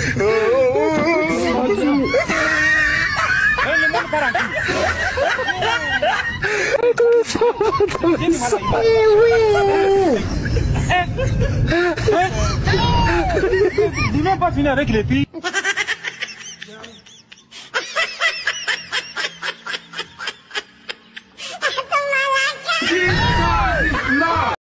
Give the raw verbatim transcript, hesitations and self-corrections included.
Le monde part en couille. Dis-moi pas finir avec les filles.